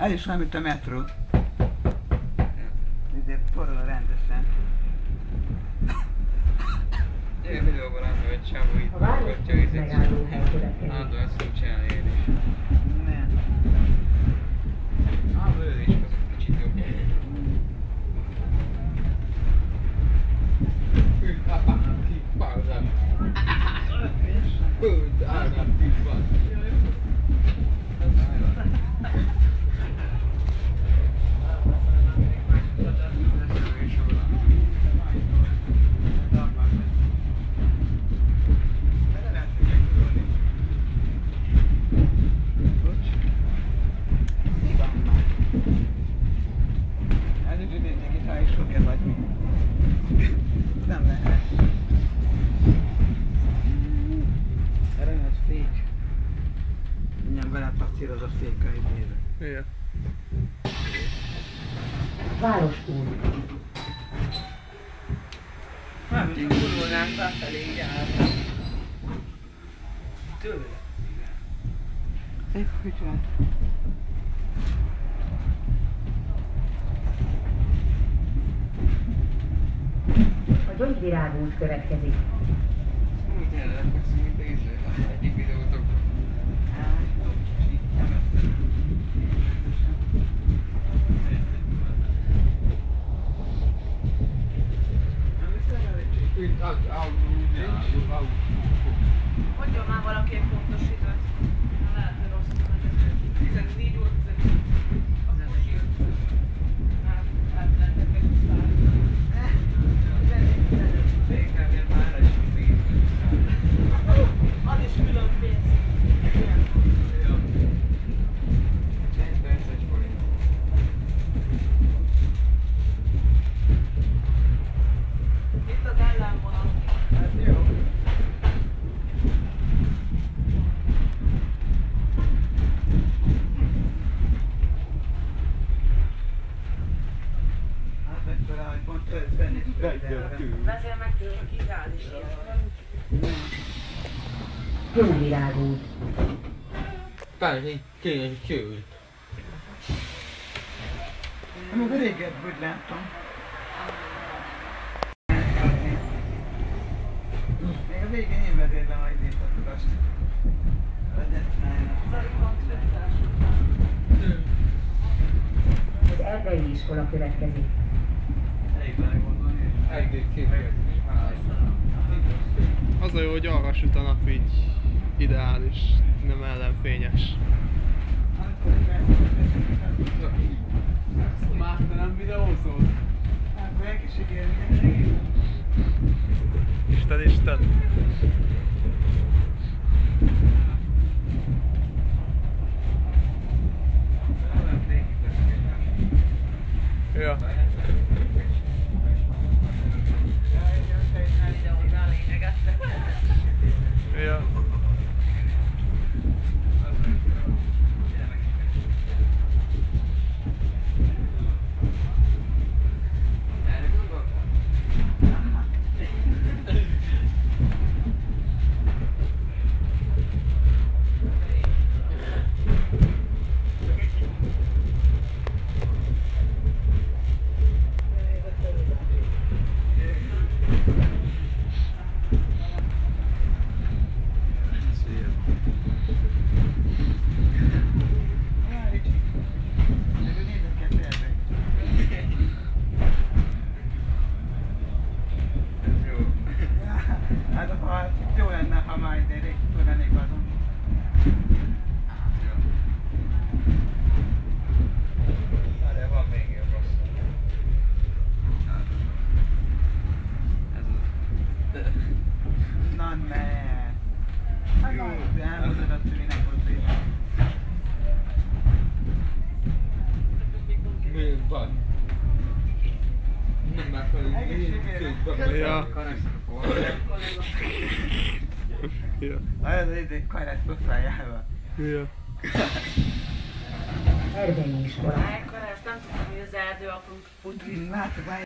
Ez is olyan, mint a metró. Ezért forró rendesen. Én videóban látom, hogy csávó itt mutatja ízét. Állandóan ezt tudom csinálni én is. Nem. Ő is az egy kicsit jobb. Pauzám. Állnám tűzban. Nem lehet. Aranyos fék. Mindjárt belepasszíroz a fék a idébe. Igen. Városút. Mármint a kurvonánk befelé így áll. Tőle. Szép fütyölt. A Gyöngyvirágút következik. Úgy jelenleg megszűnt, mint a íző. Egyik videótok. Mondjon már valaki egy pontos időt. Lehet, hogy rosszul megyek. 14 óra 15. Akkor sírt. Hát lehetnek egy Békemért már is az is külön pénz. Itt az ellenvonal. Hát jó. Hát akkor ahogy pont benni is Beszél meg tőle, ki ideális ilyen. Gyöngyvirágút. Pár egy kőt. Amikor régen úgy láttam. Még a végén én vezérlem a idéztetett azt. Az erdei iskola következik. Az a jó, hogy alvas a nap így ideális, nem ellenfényes. Már te nem videózol? Akkor egészségélni. Isten. Ja. Ja. Hát ha jó lenne, ha már ide rég tudnék azon. De van még jobb rossz. Na ne! Jó, de elmondod azt, hogy mi nem volt vége. Mi van? Nem már felül. Ja. Ja. Az az idő karát pofájával. Ja. Erdei iskola. Ekkor ezt nem tudtam, hogy az erdő, akkor putri. Látok,